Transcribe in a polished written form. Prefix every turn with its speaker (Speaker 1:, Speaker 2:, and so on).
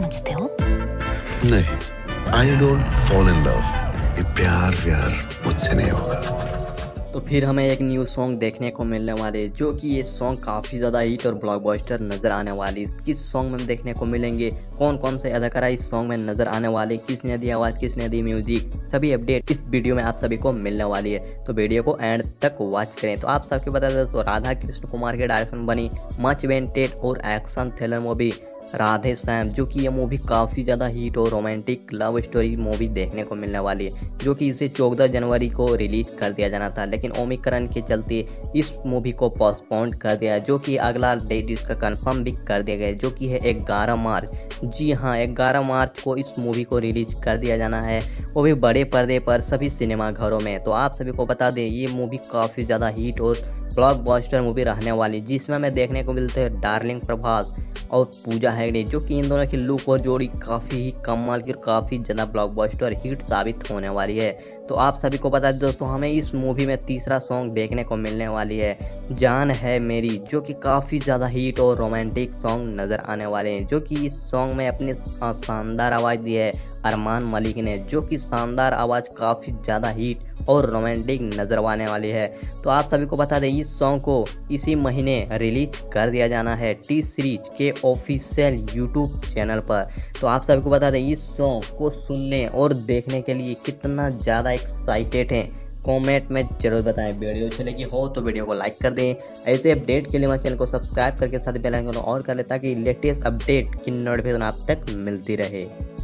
Speaker 1: समझते हो?
Speaker 2: नहीं, I don't fall in love. ये प्यार व्यार मुझसे नहीं होगा।
Speaker 3: तो फिर हमें एक न्यू सॉन्ग देखने को मिलने वाले, जो कि ये सॉन्ग काफ़ी ज़्यादा हिट और ब्लॉकबस्टर नज़र आने वाली। किस सॉन्ग में देखने को मिलेंगे, कौन कौन से अदाकारा इस सॉन्ग में नज़र आने वाले, किसने दी आवाज़, किसने दी म्यूजिक, सभी अपडेट इस वीडियो में आप सभी को मिलने वाली है। तो वीडियो को एंड तक वॉच करें। तो आप सबको बता दें तो राधा कृष्ण कुमार के डायरेक्शन बनी मच वेंटेड और action thriller movie Radhe Shyam, जो कि ये मूवी काफ़ी ज़्यादा हिट और रोमांटिक लव स्टोरी मूवी देखने को मिलने वाली है, जो कि इसे 14 जनवरी को रिलीज कर दिया जाना था, लेकिन ओमिक्रॉन के चलते इस मूवी को पोस्टपोन कर दिया, जो कि अगला डेट इसका कंफर्म भी कर दिया गया, जो कि है 11 मार्च। जी हाँ, 11 मार्च को इस मूवी को रिलीज कर दिया जाना है, वो भी बड़े पर्दे पर सभी सिनेमा घरों में। तो आप सभी को बता दें ये मूवी काफ़ी ज़्यादा हिट और ब्लॉकबस्टर मूवी रहने वाली, जिसमें हमें देखने को मिलते हैं डार्लिंग प्रभास और पूजा हेगड़े, जो कि इन दोनों की लुक और जोड़ी काफ़ी ही कमाल की और काफ़ी ज़्यादा ब्लॉकबस्टर हिट साबित होने वाली है। तो आप सभी को बता दें दोस्तों, हमें इस मूवी में तीसरा सॉन्ग देखने को मिलने वाली है जान है मेरी, जो कि काफ़ी ज़्यादा हिट और रोमांटिक सॉन्ग नज़र आने वाले हैं, जो कि इस सॉन्ग में अपनी शानदार आवाज़ दी है अरमान मलिक ने, जो कि शानदार आवाज़ काफ़ी ज़्यादा हिट और रोमांटिक नज़र आने वाली है। तो आप सभी को बता दें इस सॉन्ग को इसी महीने रिलीज कर दिया जाना है टी सीरीज के ऑफिशियल यूट्यूब चैनल पर। तो आप सभी को बता दें इस सॉन्ग को सुनने और देखने के लिए कितना ज़्यादा एक्साइटेड हैं, कमेंट में जरूर बताएं। वीडियो अच्छी लगी हो तो वीडियो को लाइक कर दें। ऐसे अपडेट के लिए हमारे चैनल को सब्सक्राइब करके साथ बेल आइकन ऑन कर लें, ताकि लेटेस्ट अपडेट की नोटिफिकेशन आप तक मिलती रहे।